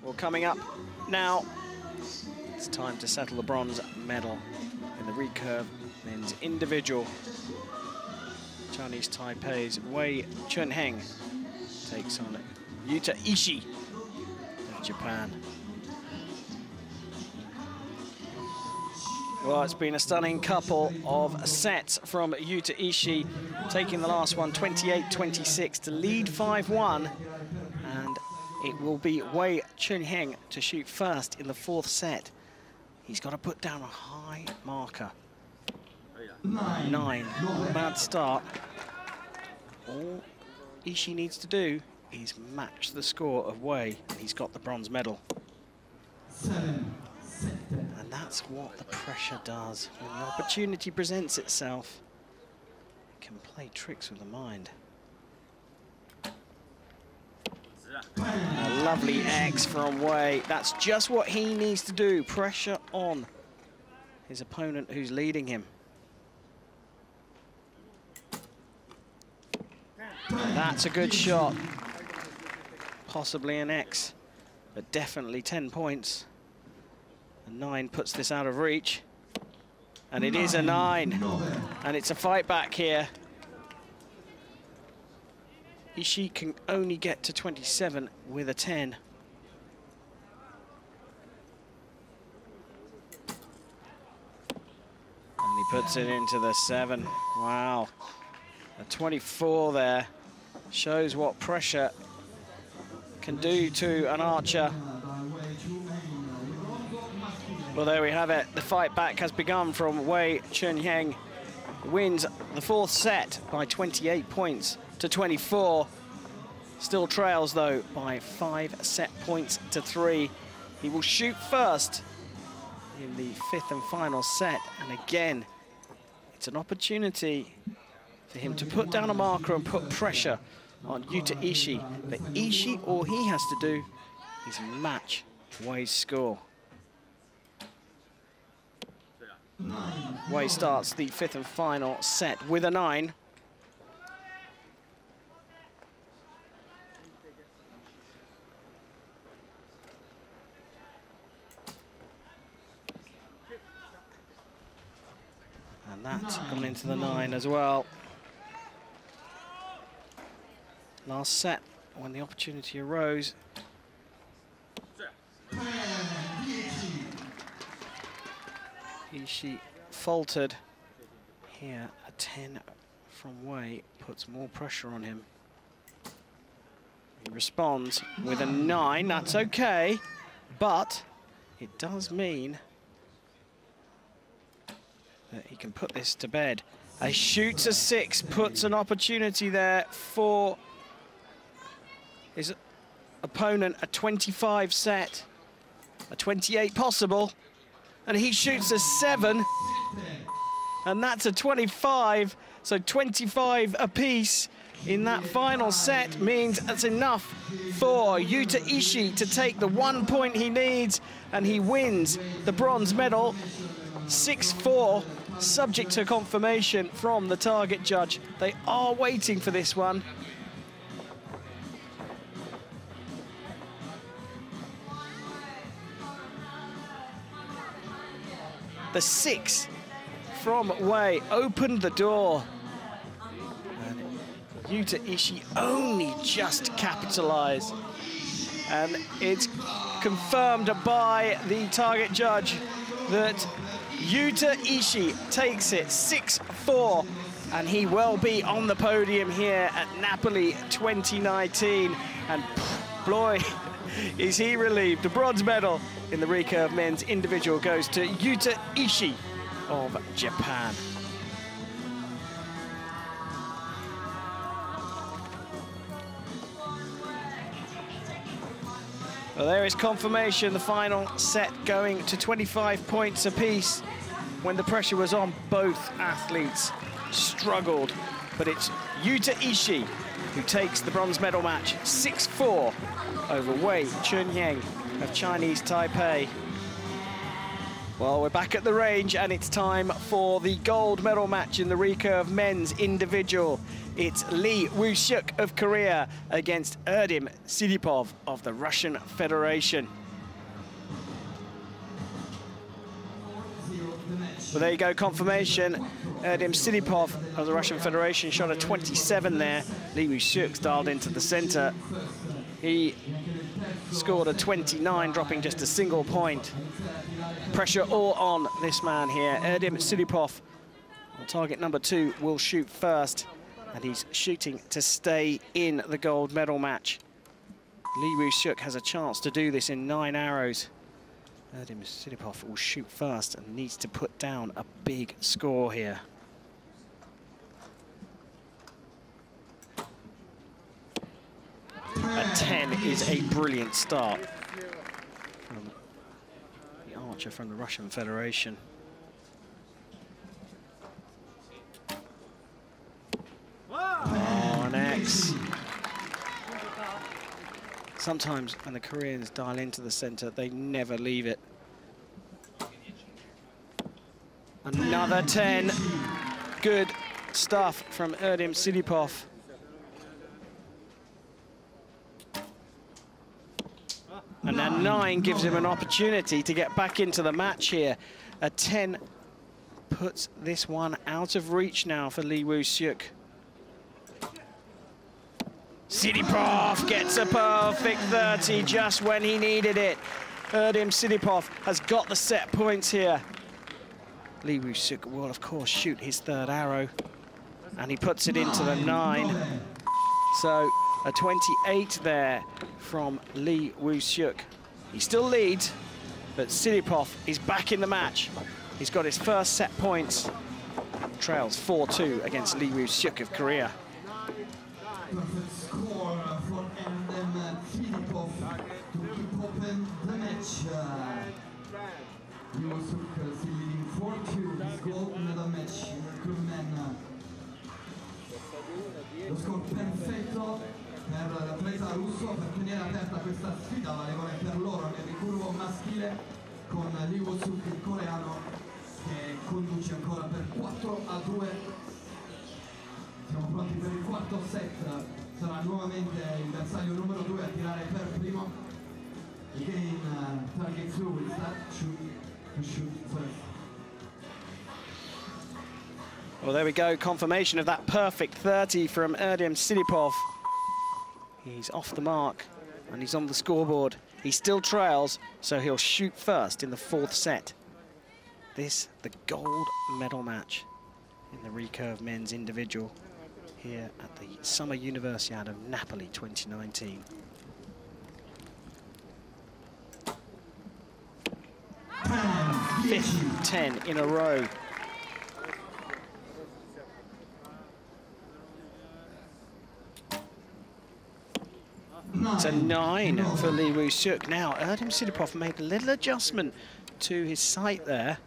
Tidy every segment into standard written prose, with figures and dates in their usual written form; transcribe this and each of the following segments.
Well, coming up now, it's time to settle the bronze medal in the recurve men's individual. Chinese Taipei's Wei Chunheng takes on Yuta Ishii of Japan. Well, it's been a stunning couple of sets from Yuta Ishii, taking the last one 28-26 to lead 5-1. And it will be Wei Chunheng to shoot first in the fourth set. He's got to put down a high marker. 9. Not a bad start. All Ishii needs to do is match the score of Wei, and he's got the bronze medal. 7. And that's what the pressure does. When the opportunity presents itself, it can play tricks with the mind. A lovely X from Wei. That's just what he needs to do. Pressure on his opponent who's leading him. And that's a good shot. Possibly an X, but definitely 10 points. A 9 puts this out of reach. And it is a 9. And it's a fight back here. Ishii can only get to 27 with a 10. And he puts it into the 7. Wow. A 24 there. Shows what pressure can do to an archer. Well, there we have it. The fight back has begun from Wei Chunheng. Wins the fourth set by 28 points to 24. Still trails, though, by 5 set points to 3. He will shoot first in the fifth and final set. And again, it's an opportunity for him to put down a marker and put pressure on Yuta Ishii. But Ishii, all he has to do is match Wei's score. Wei starts the fifth and final set with a 9. And that's gone into the 9 as well. Last set, when the opportunity arose. Ishii faltered. Here, a 10 from Wei puts more pressure on him. He responds with a 9. That's okay, but it does mean that he can put this to bed. He shoots a 6, puts an opportunity there for his opponent, a 25 set, a 28 possible. And he shoots a 7, and that's a 25, so 25 apiece in that final set means that's enough for Yuta Ishii to take the 1 point he needs, and he wins the bronze medal, 6-4, subject to confirmation from the target judge. They are waiting for this one. The 6 from Wei opened the door. And Yuta Ishii only just capitalized. And it's confirmed by the target judge that Yuta Ishii takes it 6-4. And he will be on the podium here at Napoli 2019. And boy, is he relieved. The bronze medal in the recurve men's individual goes to Yuta Ishii of Japan. Well, there is confirmation, the final set going to 25 points apiece when the pressure was on. Both athletes struggled, but it's Yuta Ishii who takes the bronze medal match 6-4 over Wei Chunheng of Chinese Taipei. Well, we're back at the range and it's time for the gold medal match in the recurve men's individual. It's Lee Woo-suk of Korea against Erdim Sidipov of the Russian Federation. Well, there you go, confirmation. Erdim Sidipov of the Russian Federation shot a 27 there. Lee Woo-suk's dialed into the center. He scored a 29, dropping just a single point. Pressure all on this man here. Erdim Sidipov, on target number 2, will shoot first, and he's shooting to stay in the gold medal match. Lee Woo-suk has a chance to do this in 9 arrows. Erdim Sidipov will shoot first and needs to put down a big score here. A 10 is a brilliant start from the archer from the Russian Federation. Oh, an X. Sometimes when the Koreans dial into the center, they never leave it. Another 10. Good stuff from Erdim Sidipov. And a 9 gives him an opportunity to get back into the match here. A 10 puts this one out of reach now for Lee Woo-suk. Sidipov gets a perfect 30 just when he needed it. Erdim Sidipov has got the set points here. Lee Woo-suk will, of course, shoot his 3rd arrow. And he puts it into the 9. So a 28 there from Lee Woo-suk. He still leads, but Sidipov is back in the match. He's got his first set points. Trails 4-2 against Lee Woo-suk of Korea. Perfect score for Erdim Sidipov to keep open the match. Lee Woo-suk still leading 4-2 this gold medal match in recurve men. Lo score perfetto per l'atleta russo per tenere aperta questa sfida, valevole per loro nel ricurvo maschile, con Lee Woo-suk, il coreano, che conduce ancora per 4-2. Siamo pronti per il quarto set, sarà nuovamente il bersaglio numero 2 a tirare per primo. Again, target 2 will start to shoot first. Well, there we go, confirmation of that perfect 30 from Erdim Sidipov. He's off the mark and he's on the scoreboard. He still trails, so he'll shoot first in the 4th set. This, the gold medal match in the recurve men's individual here at the Summer Universiade of Napoli 2019. Fifth 10 in a row. It's a 9 for Lee Woo-suk. Now, Erdim Sidipov made a little adjustment to his sight there.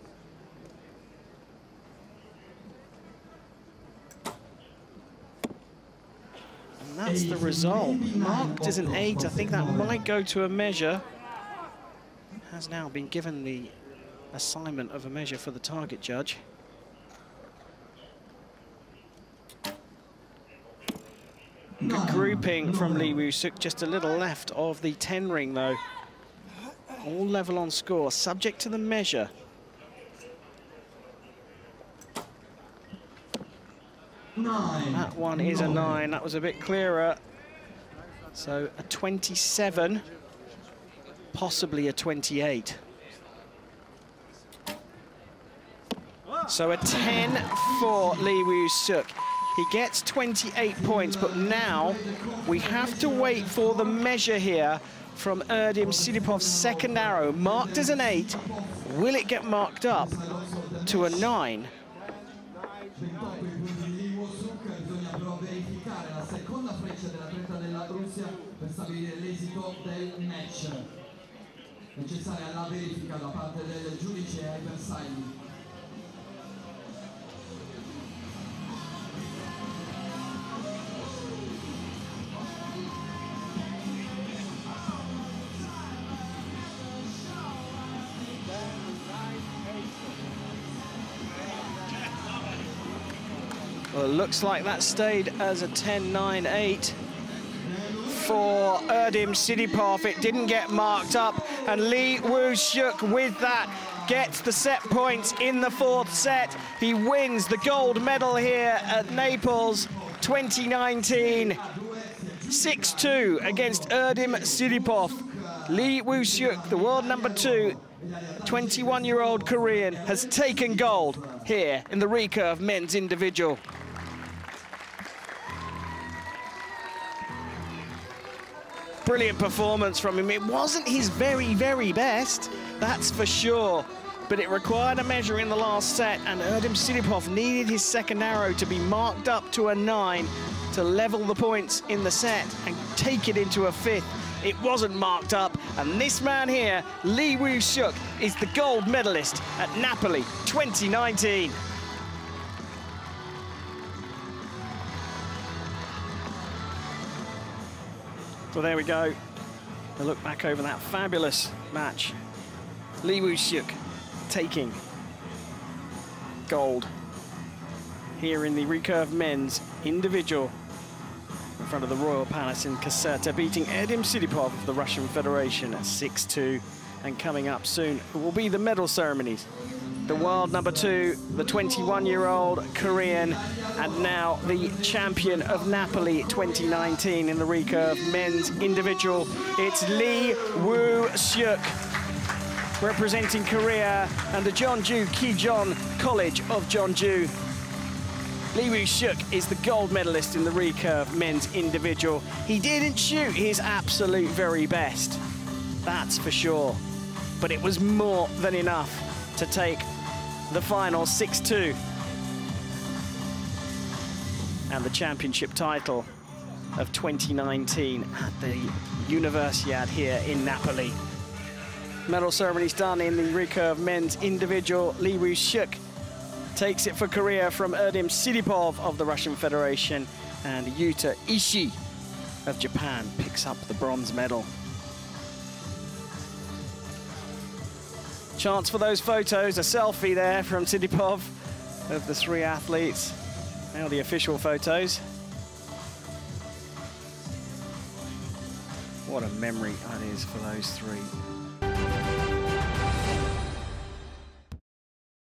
And that's the result. Marked as an 8. I think that might go to a measure. Has now been given the assignment of a measure for the target judge. Good grouping from Lee Woo-suk, just a little left of the 10 ring though. All level on score, subject to the measure. That one is a 9, that was a bit clearer. So a 27, possibly a 28. So a 10 for Lee Woo-suk. He gets 28 points, but now we have to wait for the measure here from Erdim Sidipov's 2nd arrow, marked as an 8. Will it get marked up to a 9? Necessaria la verifica da parte del giudice ai bersagli. Well, it looks like that stayed as a 10-9-8 for Erdim Sidipov. It didn't get marked up, and Lee Woo-Suk with that gets the set points in the fourth set. He wins the gold medal here at Naples 2019. 6-2 against Erdim Sidipov. Lee Woo-Suk, the world number 2, 21-year-old Korean, has taken gold here in the recurve men's individual. Brilliant performance from him. It wasn't his very, very best, that's for sure, but it required a measure in the last set, and Erdim Sidipov needed his second arrow to be marked up to a 9 to level the points in the set and take it into a fifth. It wasn't marked up, and this man here, Lee Woo-Suk, is the gold medalist at Napoli 2019. Well, there we go. A look back over that fabulous match. Lee Woo-Suk taking gold here in the recurve men's individual in front of the Royal Palace in Caserta, beating Erdim Sidipov of the Russian Federation at 6-2. And coming up soon will be the medal ceremonies. The world number 2, the 21-year-old Korean, and now the champion of Napoli 2019 in the recurve men's individual. It's Lee Woo-Suk representing Korea and the Jeonju Kijeon College of Jeonju. Lee Woo-Suk is the gold medalist in the recurve men's individual. He didn't shoot his absolute very best, that's for sure, but it was more than enough to take the final 6-2 and the championship title of 2019 at the Universiade here in Napoli. Medal ceremony's done in the recurve men's individual. Lee Woo-Suk takes it for Korea from Erdim Sidipov of the Russian Federation, and Yuta Ishii of Japan picks up the bronze medal. Chance for those photos, a selfie there from Sidipov of the 3 athletes. Now the official photos. What a memory that is for those 3.